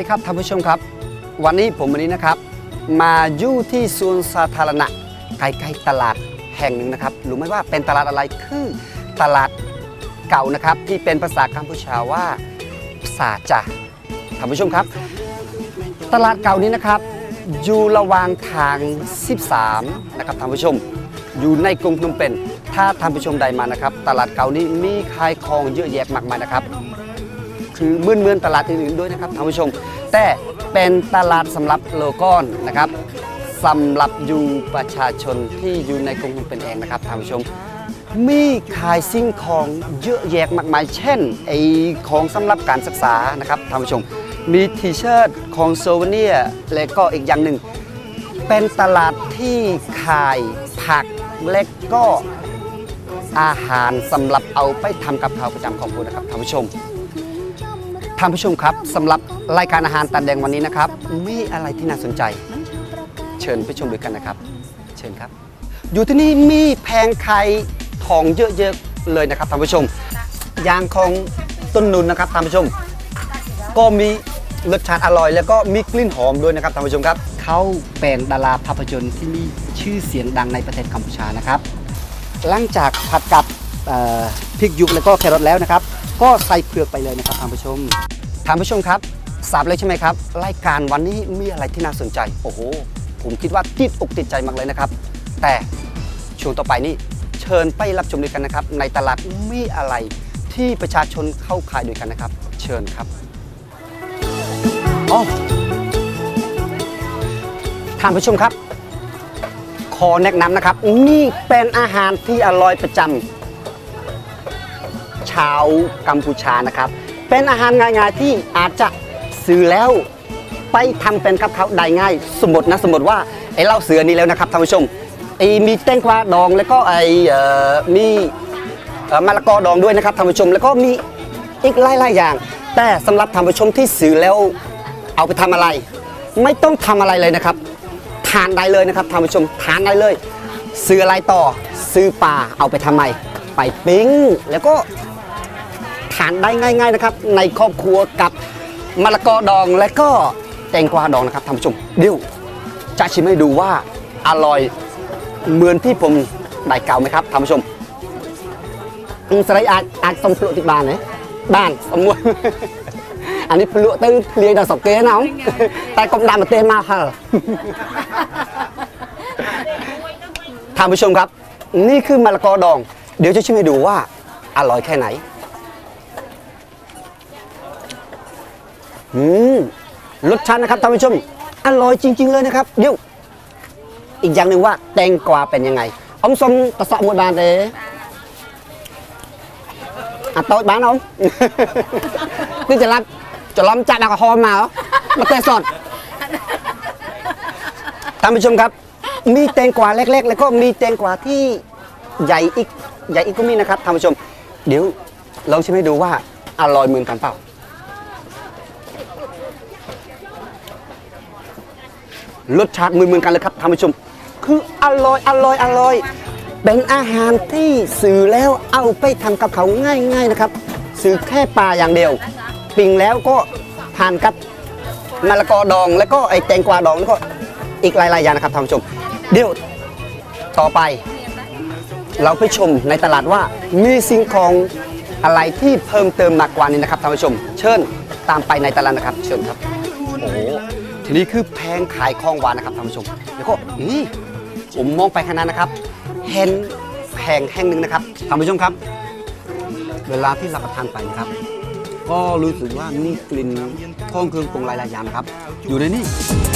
ดีครับท่านผู้ชมครับวันนี้นะครับมาอยู่ที่สวนสาธารณะใกล้ๆตลาดแห่งหนึ่งนะครับรู้ไหมว่าเป็นตลาดอะไรคือตลาดเก่านะครับที่เป็นภาษากัมพูชาว่าซาจาท่านผู้ชมครับตลาดเก่านี้นะครับอยู่ระหว่างทาง13นะครับท่านผู้ชมอยู่ในกรุงพนมเปญถ้าท่านผู้ชมใดมานะครับตลาดเก่านี้มีขายของเยอะแยะมากมายนะครับคือเหมือนตลาดอื่นๆด้วยนะครับท่านผู้ชมแต่เป็นตลาดสำหรับโลคอลนะครับสำหรับอยู่ประชาชนที่อยู่ในกรุงพนมเปญเองนะครับท่านผู้ชมมีขายสิ่งของเยอะแยะมากมายเช่นไอของสำหรับการศึกษานะครับท่านผู้ชมมีทีเชิร์ตของโซเวเนียและก็อีกอย่างหนึ่งเป็นตลาดที่ขายผักและก็อาหารสำหรับเอาไปทำกับข้าวประจำของคุณนะครับท่านผู้ชมครับสำหรับรายการอาหารตาแดงวันนี้นะครับมีอะไรที่น่าสนใจเชิญไปชมด้วยกันนะครับเชิญครับอยู่ที่นี่มีแผงขายของเยอะๆเลยนะครับท่านผู้ชมอย่างของต้นนุนนะครับท่านผู้ชมก็มีรสชาติอร่อยแล้วก็มีกลิ่นหอมด้วยนะครับท่านผู้ชมครับเขาเป็นดาราภาพยนตร์ที่มีชื่อเสียงดังในประเทศกัมพูชานะครับหลังจากผัดกับพริกยุกแล้วก็แครอทแล้วนะครับก็ใส่เผือกไปเลยนะครับท่านผู้ชมครับทราบเลยใช่ไหมครับรายการวันนี้มีอะไรที่น่าสนใจโอ้โหผมคิดว่าติดอกติดใจมากเลยนะครับแต่ช่วงต่อไปนี้เชิญไปรับชมด้วยกันนะครับในตลาดมีอะไรที่ประชาชนเข้าขายด้วยกันนะครับเชิญครับท่านผู้ชมครับขอแนะนำนะครับนี่เป็นอาหารที่อร่อยประจำชาวกัมพูชานะครับเป็นอาหารง่ายๆที่อาจจะซื้อแล้วไปทำเป็นกับเขาได้ง่ายสมมติว่าไอ้เหล้าเสือนี้แล้วนะครับท่านผู้ชมมีแตงกวาดองแล้วก็มีมะละกอดองด้วยนะครับท่านผู้ชมแล้วก็มีอีกหลายๆอย่างแต่สำหรับท่านผู้ชมที่ซื้อแล้วเอาไปทำอะไรไม่ต้องทำอะไรเลยนะครับทานได้เลยนะครับท่านผู้ชมทานได้เลยซื้ออะไรต่อซื้อปลาเอาไปทำไมไปปิ้งแล้วก็ทานได้ง่ายๆนะครับในครอบครัวกับมะละกอดองและก็แตงกวาดองนะครับท่านผู้ชมเดี๋ยวจะชิมให้ดูว่าอร่อยเหมือนที่ผมได้กล่าวไหมครับท่านผู้ชมสไลด์อาจต้องปลุกที่บ้านไหมบ้านสมมติอันนี้ปลุกตื้อเลี้ยงดาวสกเกนเอาแต่กบดำมาเต้มากค่ะท่านผู้ชมครับนี่คือมะละกอดองเดี๋ยวจะชิมให้ดูว่าอร่อยแค่ไหนรสชาตินะครับท่านผู้ชมอร่อยจริงๆเลยนะครับเดี๋ยวอีกอย่างหนึ่งว่าแตงกวาเป็นยังไงอมส้มตะสะหมดบานเลยโต๊ะบ้านเอานี่จะล้อมจัดแอลกอฮอล์มาเหรอมาเตะสดท่านผู้ชมครับมีแตงกวาเล็กๆแล้วก็มีแตงกวาที่ใหญ่อีกก็มีนะครับท่านผู้ชมเดี๋ยวลองชิมให้ดูว่าอร่อยเหมือนกันเปล่ารสชาติเหมือนกันเลยครับท่านผู้ชมคืออร่อยเป็นอาหารที่ซื้อแล้วเอาไปทำกับเขาง่ายๆนะครับซื้อแค่ปลาอย่างเดียวปิ้งแล้วก็ทานกับมะละกอดองแล้วก็ไอแตงกวาดองแล้วก็อีกหลายๆอย่างนะครับท่านผู้ชมเดี๋ยวต่อไปเราไปชมในตลาดว่ามีสิ่งของอะไรที่เพิ่มเติมมากกว่านี้นะครับท่านผู้ชมเชิญตามไปในตลาดนะครับเชิญครับโอ้โหทีนี้คือแผงขายของหวานนะครับท่านผู้ชมแล้วก็ผมมองไปข้างหน้านะครับเห็นแผงแห่งหนึ่งนะครับท่านผู้ชมครับเวลาที่รับประทานไปนะครับก็รู้สึกว่ามีกลิ่นของเครื่องปรุงหลายๆอย่างครับอยู่ในนี้